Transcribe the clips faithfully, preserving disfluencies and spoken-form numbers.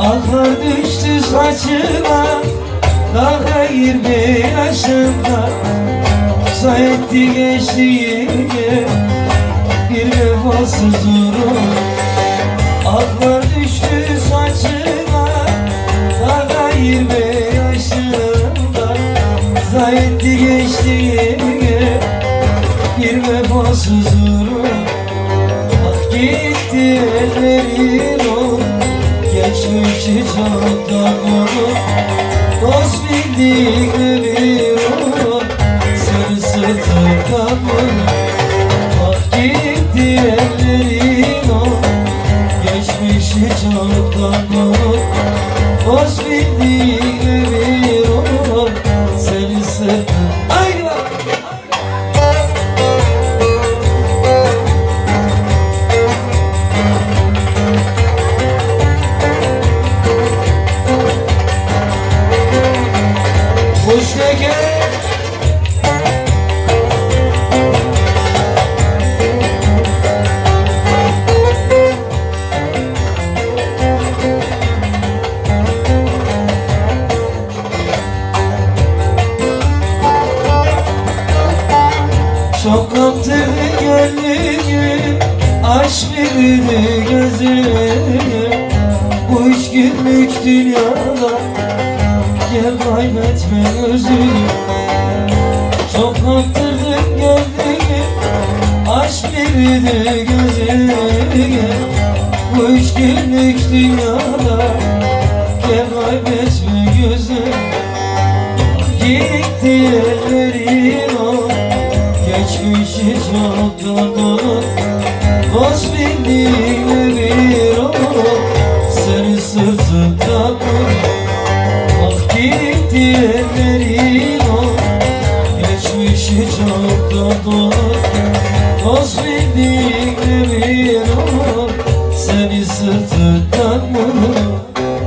Aklar düştü saçıma daha yirmi yaşında. Sayetti gençliğimi bir vefasız durum. Aklar düştü saçıma daha yirmi yaşında. Sayetti gençliğimi bir vefasız durum. Ah gitti ellerin o geçmişi çoktan unut. Dost bildikleri o seni sırtından vurur. Ah gitti ellerin o geçmişi çoktan unut. Dost bildikleri o seni sırtından. Haydi bak! Çok kaptı gönlümü, aşk birini gözümü. Bu üç günlük dünyada gel kaybetme özünü. Çok kaptırdın gönlümü, aşk birini gözümü. Bu üç günlük dünyada gel kaybetme gözünü. Gitti ellerin o geçmişi çoktan unut. Dost bildiğine bir olur seni sırtından vurur. Ah gitti ellerin o geçmişi çoktan unut. Dost bildiğine bir olur seni sırtından vurur.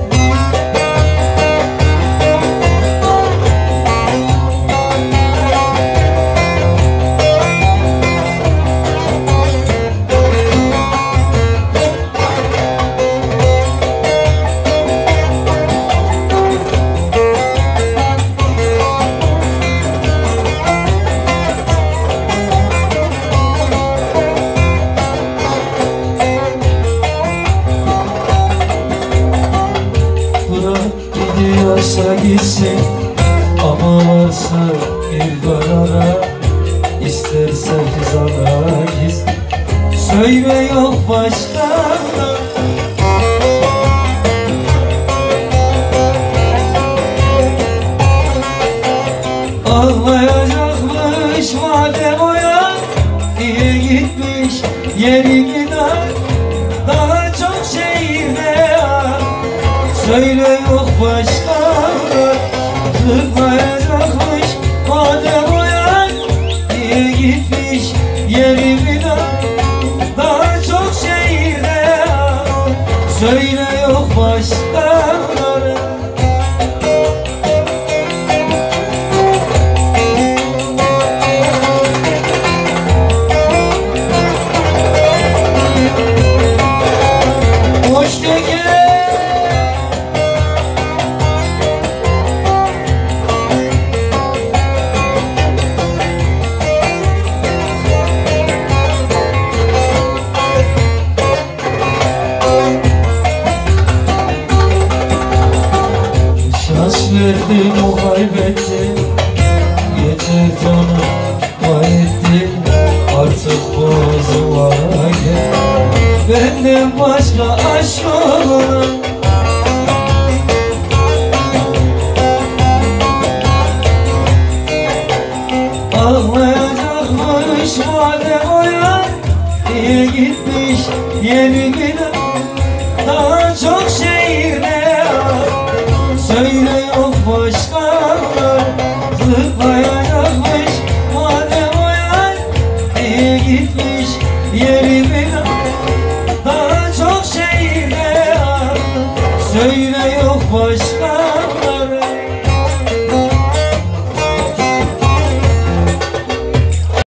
Gidiyorsa gitsin ama varsa bir karara, İsterse kızana gitsin, söyle yok başka. Ağlayacakmış madem o ya, niye gitmiş yerini dar. Daha çok şehirde ya, söyle yok başka. Zıplayacakmış madem o yan, niye gitmiş yerimi dar. Daha çok şehirde söyle yok başka. Verdim o kaybetti, yeter canım kaybettim. Artık bozula gel, benden başka aşk olur. Ağlayacakmış madem o yar, niye gitmiş yerimine. Daha çok şehirde söyle yok başka. Zıpla